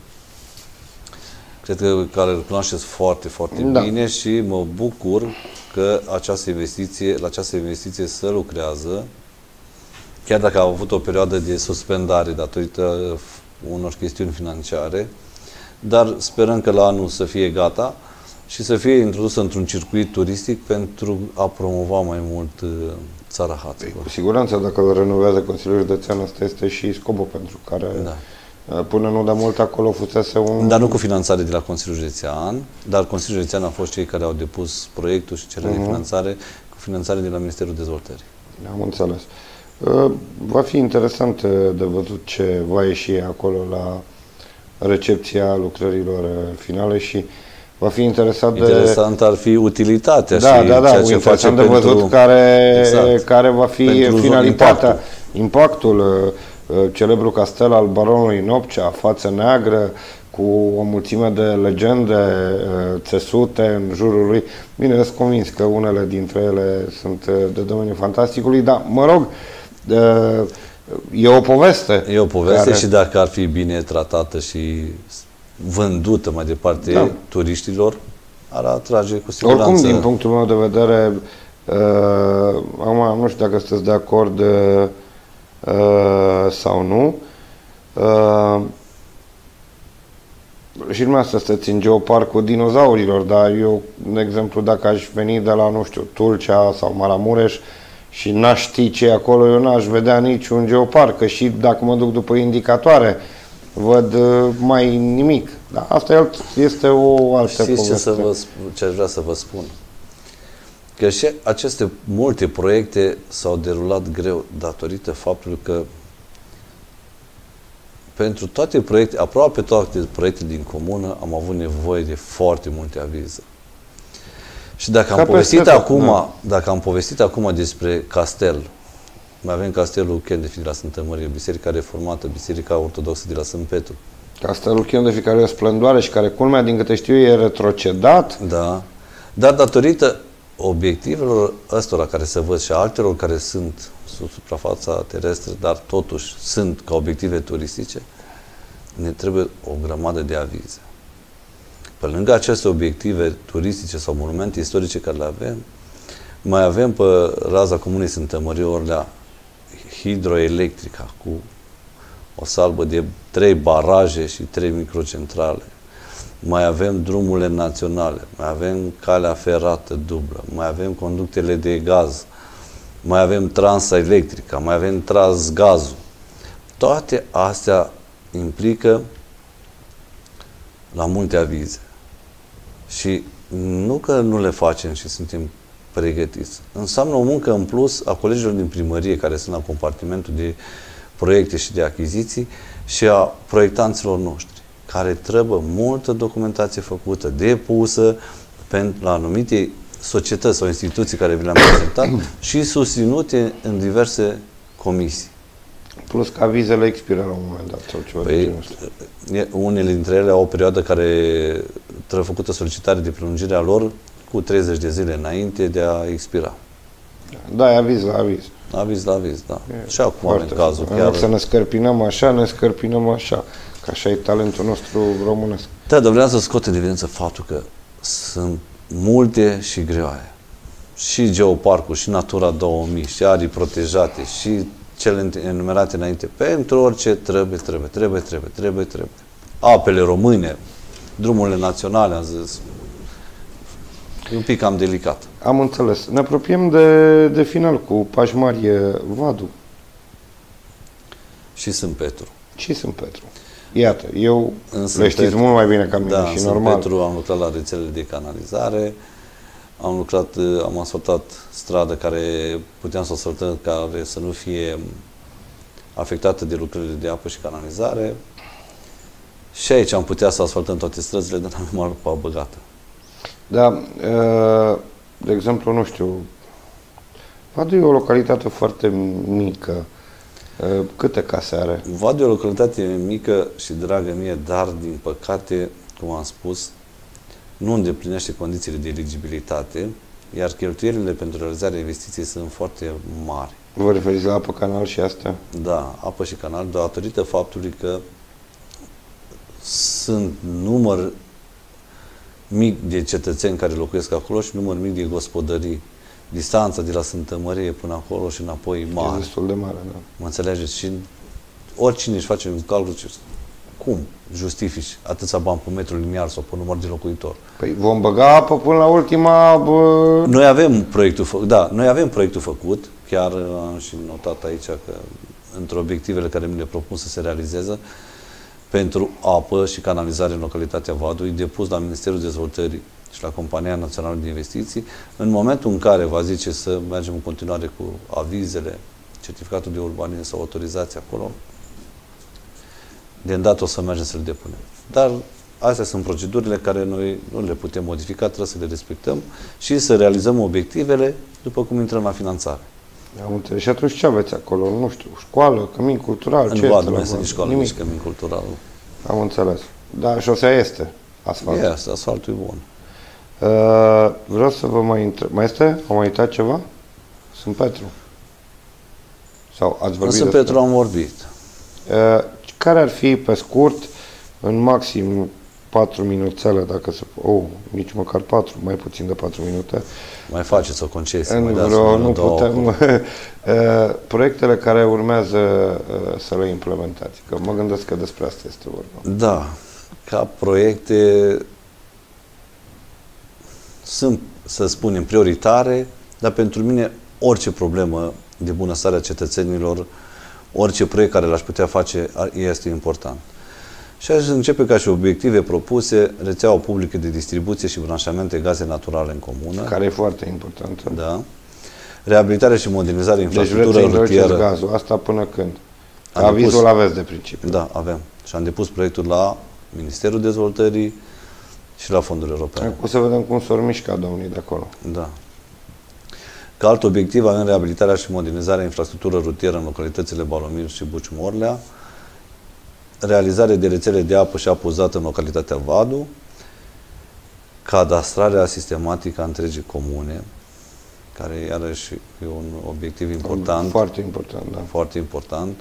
Cred că care îl cunoașteți foarte, foarte da. bine, și mă bucur că această investiție, la această investiție se lucrează, chiar dacă a avut o perioadă de suspendare datorită unor chestiuni financiare, dar sperăm că la anul să fie gata și să fie introdusă într-un circuit turistic pentru a promova mai mult țara Haților. Cu siguranță, dacă îl renovează Consiliul Județean, asta este și scopul pentru care... Da. Până nu de mult acolo fusese un... Dar nu cu finanțare de la Consiliul Județean, dar Consiliul Județean a fost cei care au depus proiectul și cererea uh-huh. de finanțare, cu finanțare de la Ministerul Dezvoltării. Am înțeles. Va fi interesant de văzut ce va ieși acolo la recepția lucrărilor finale și va fi interesant, interesant de... ar fi utilitatea da, și da, da, ceea ce face de văzut pentru... care, exact. care va fi pentru finalitatea, impactul, impactul celebrul castel al baronului Nopcea, față neagră, cu o mulțime de legende țesute în jurul lui. Bine, sunt convins că unele dintre ele sunt de domeniul fantasticului, dar, mă rog, e o poveste. E o poveste care... și dacă ar fi bine tratată și vândută mai departe da. turiștilor, ar atrage cu siguranță... Oricum, din punctul meu de vedere, acum nu știu dacă sunteți de acord Uh, sau nu. Uh, și dumneavoastră sunteți în geoparcul dinozaurilor, dar eu, de exemplu, dacă aș veni de la, nu știu, Tulcea sau Maramureș și n-aș ști ce e acolo, eu n-aș vedea niciun geoparc, că și dacă mă duc după indicatoare, văd uh, mai nimic. Dar asta este o altă Știți poveste. Ce, să vă, ce aș vrea să vă spun? Că și aceste multe proiecte s-au derulat greu datorită faptului că pentru toate proiecte, aproape toate proiectele din comună, am avut nevoie de foarte multe avize. Și dacă am povestit acum, da. dacă am povestit acum despre castel, mai avem castelul Chendefi de la Sfântă Mărie, Biserica Reformată, Biserica Ortodoxă de la Sânt Petru. Castelul Chendefi, care e o splendoare și care, culmea, din câte știu, e retrocedat. Da. Dar datorită obiectivelor ăstora care se văd și altelor care sunt sub suprafața terestră, dar totuși sunt ca obiective turistice, ne trebuie o grămadă de avize. pe lângă aceste obiective turistice sau monumente istorice care le avem, mai avem pe raza comunei Sfântă Mărie Orlea hidroelectrica cu o salbă de trei baraje și trei microcentrale. Mai avem drumurile naționale, mai avem calea ferată dublă, mai avem conductele de gaz, mai avem transa electrică, mai avem transgazul. Toate astea implică la multe avize. Și nu că nu le facem și suntem pregătiți. Înseamnă o muncă în plus a colegilor din primărie care sunt la compartimentul de proiecte și de achiziții și a proiectanților noștri, care trebuie multă documentație făcută, depusă pentru la anumite societăți sau instituții care vi le-am prezentat și susținute în diverse comisii. Plus că avizele expiră la un moment dat sau ceva Păi, de genul ăsta. unele dintre ele au o perioadă care trebuie făcută solicitare de prelungire a lor cu treizeci de zile înainte de a expira. Da, e aviz la aviz. Aviz la aviz, da. E Și acum avem cazul. În loc să ne scărpinăm așa, ne scărpinăm așa. Că așa e talentul nostru românesc. Da, dar vreau să scot în evidență faptul că sunt multe și greoaie. Și geoparcul, și Natura două mii, și arii protejate, și cele enumerate înainte. Pentru orice trebuie, trebuie, trebuie, trebuie, trebuie, trebuie. Apele române, drumurile naționale, am zis. E un pic cam delicat. Am înțeles. Ne apropiem de, de final cu pași mari, Vadu Și sunt Petru. și sunt Petru. Iată, eu Însă le știți Petru, mult mai bine ca mine da, și sunt normal. Petru, am lucrat la rețelele de canalizare, am lucrat, am asfaltat stradă care puteam să asfaltăm care să nu fie afectată de lucrările de apă și canalizare. Și aici am putea să asfaltăm toate străzile, dar n-am apa băgată. Da, de exemplu, nu știu, Vadu e o localitate foarte mică. Câte case are? Vadu e o localitate mică și dragă mie, dar, din păcate, cum am spus, nu îndeplinește condițiile de eligibilitate, iar cheltuielile pentru realizarea investiției sunt foarte mari. Vă referiți la apă, canal și astea? Da, apă și canal, datorită faptului că sunt număr mic de cetățeni care locuiesc acolo și număr mic de gospodării. Distanța de la Sfântă Mărie până acolo și înapoi mare. E destul de mare, da. Mă înțelegeți? Și oricine își face un calcul, ce cum justifici atâția bani pe metru liniar sau pe număr de locuitori? Păi vom băga apă până la ultima... Bă... Noi avem proiectul făcut, da, noi avem proiectul făcut, chiar am și notat aici că între obiectivele care mi le propun să se realizeze, pentru apă și canalizare în localitatea Vadu, e depus la Ministerul Dezvoltării și la Compania Națională de Investiții, în momentul în care va zice să mergem în continuare cu avizele, certificatul de urbanism sau autorizație acolo, de îndată o să mergem să le depunem. Dar astea sunt procedurile care noi nu le putem modifica, trebuie să le respectăm și să realizăm obiectivele după cum intrăm la finanțare. Am înțeles. Și atunci ce aveți acolo? Nu știu, școală, cămin cultural? În ce Vadu este nu la este nici școală, Nimic. nici cămin cultural. Am înțeles. Da, șosea este asfalt. E asta, asfaltul e bun. Uh, vreau să vă mai întreb. Mai este? Am mai uitat ceva? Sunt Petru. Sau ați vorbit Sunt despre... Petru, am vorbit. Uh, care ar fi, pe scurt, în maxim patru minuțele, dacă se... Oh, nici măcar patru, mai puțin de patru minute. Mai faceți o concesie, În mai dați vreo, unul, nu două putem... acolo. uh, proiectele care urmează uh, să le implementați. Că mă gândesc că despre asta este vorba. Da, ca proiecte sunt, să spunem, prioritare, dar pentru mine orice problemă de bunăstare a cetățenilor, orice proiect care l-aș putea face este important. Și aș începe ca și obiective propuse rețeaua publică de distribuție și branșamente gaze naturale în comună. Care e foarte importantă. Da. Reabilitarea și modernizarea Deci vreți să infrastructură introduceți rutieră. gazul. Asta până când? Am Avizul depus- aveți de principiu. Da, avem. Și am depus proiectul la Ministerul Dezvoltării și la fonduri europene. Acum să vedem cum s-or mișca domnii de acolo. Da. Ca alt obiectiv avem reabilitarea și modernizarea infrastructură rutieră în localitățile Balomir și Bucium-Orlea, realizare de rețele de apă și apă uzată în localitatea Vadu, cadastrarea sistematică a întregii comune, care iarăși e un obiectiv important. Foarte important, da. Foarte important.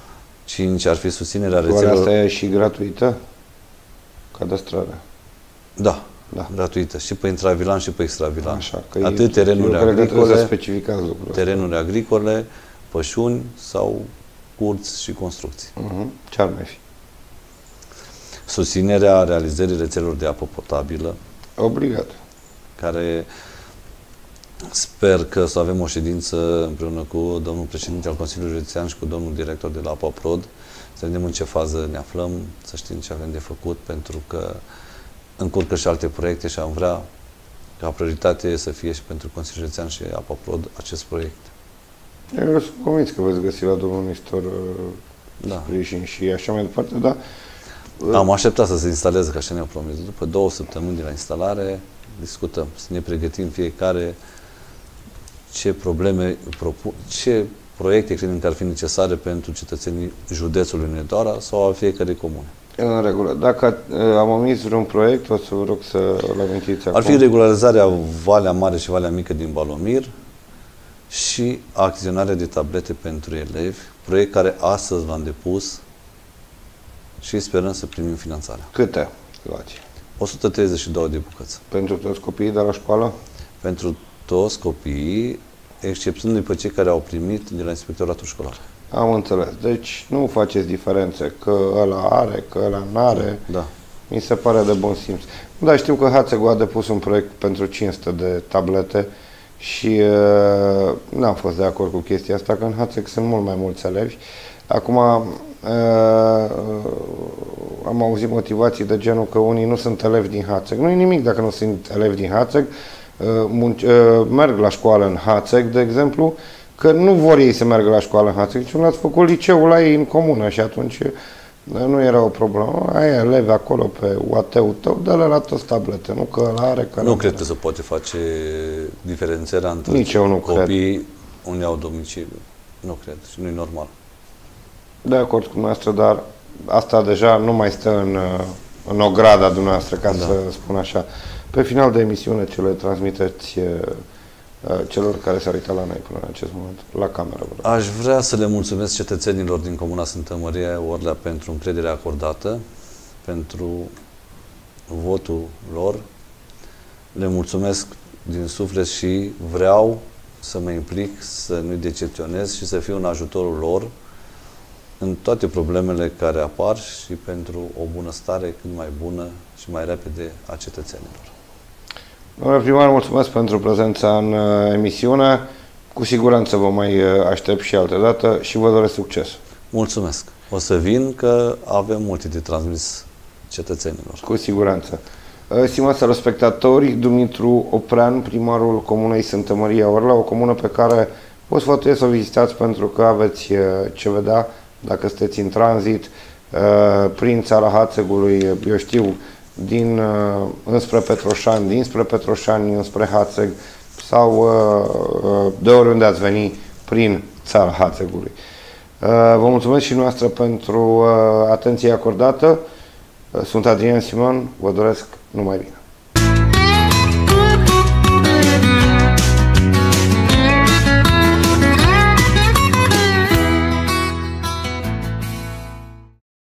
Cinci ar fi susținerea Oare rețelelor. asta e și gratuită? Cadastrarea. Da, Da. gratuită. Și pe intravilan și pe extravilan. Așa, că Atât terenuri eu cred că trebuie să agricole, specificați lucrurile. terenuri agricole, pășuni sau curți și construcții. Uh-huh. Ce ar mai fi? Susținerea realizării rețelelor de apă potabilă, Obligat. care sper că să avem o ședință împreună cu domnul președinte al Consiliului Județean și cu domnul director de la APAPROD, să vedem în ce fază ne aflăm, să știm ce avem de făcut, pentru că încurcă și alte proiecte și am vrea ca prioritate să fie și pentru Consiliul Județean și APAPROD acest proiect. Eu sunt convins că veți găsi la domnul minister Da. sprijin și așa mai departe, dar Am așteptat să se instaleze, ca și ne-au promis. După două săptămâni de la instalare, discutăm, să ne pregătim fiecare ce probleme, ce proiecte credem că ar fi necesare pentru cetățenii județului Hunedoara sau a fiecare comune. în regulă. Dacă am omis vreun proiect, o să vă rog să-l amintiți acum. Ar fi regularizarea Valea Mare și Valea Mică din Balomir și achiziționarea de tablete pentru elevi, proiect care astăzi l-am depus și sperăm să primim finanțarea. Câte luați? o sută treizeci și două de bucăți. Pentru toți copiii de la școală? Pentru toți copiii, exceptându-i pe cei care au primit de la Inspectoratul Școlar. Am înțeles. Deci nu faceți diferențe, că ăla are, că ăla n-are. Da. Mi se pare de bun simț. Da, știu că Hațegul a depus un proiect pentru cinci sute de tablete și uh, n-am fost de acord cu chestia asta, că în Hațeg sunt mult mai mulți elevi. Acum uh, am auzit motivații de genul că unii nu sunt elevi din Hațeg. Nu e nimic dacă nu sunt elevi din Hațeg. Uh, uh, merg la școală în Hațeg, de exemplu, că nu vor ei să meargă la școală în Hațeg, ci l-ați făcut liceul la ei în comună și atunci nu era o problemă. Ai elevi acolo pe U A T-ul tău, dă-le la toți tablete, nu că ăla are care Nu cred că se poate face diferențierea între Nici eu nu copii cred. unde au domiciliu. Nu cred și nu e normal. De acord cu dumneavoastră, dar asta deja nu mai stă în, în ograda dumneavoastră, ca Da. să spun așa. Pe final de emisiune ce le transmiteți celor care s-au uitat la noi până în acest moment, la cameră. Vreau. Aș vrea să le mulțumesc cetățenilor din Comuna Sfântă Maria Orlea pentru încrederea acordată, pentru votul lor. Le mulțumesc din suflet și vreau să mă implic, să nu-i decepționez și să fiu în ajutorul lor în toate problemele care apar și pentru o bunăstare cât mai bună și mai repede a cetățenilor. Domnule primar, mulțumesc pentru prezența în uh, emisiune. Cu siguranță vă mai uh, aștept și altă dată și vă doresc succes. Mulțumesc. O să vin că avem multe de transmis cetățenilor. Cu siguranță. Uh, stimați telespectatori, Dumitru Oprean, primarul Comunei Sfântă Maria Orla, o comună pe care vă sfătuiesc să o vizitați pentru că aveți uh, ce vedea dacă sunteți în tranzit uh, prin țara Hațegului, eu știu, din uh, înspre Petroșani, dinspre Petroșani, înspre Hațeg sau uh, de oriunde ați veni prin țara Hațegului. Uh, vă mulțumesc și noastră pentru uh, atenția acordată. Uh, sunt Adrian Simon, vă doresc numai bine.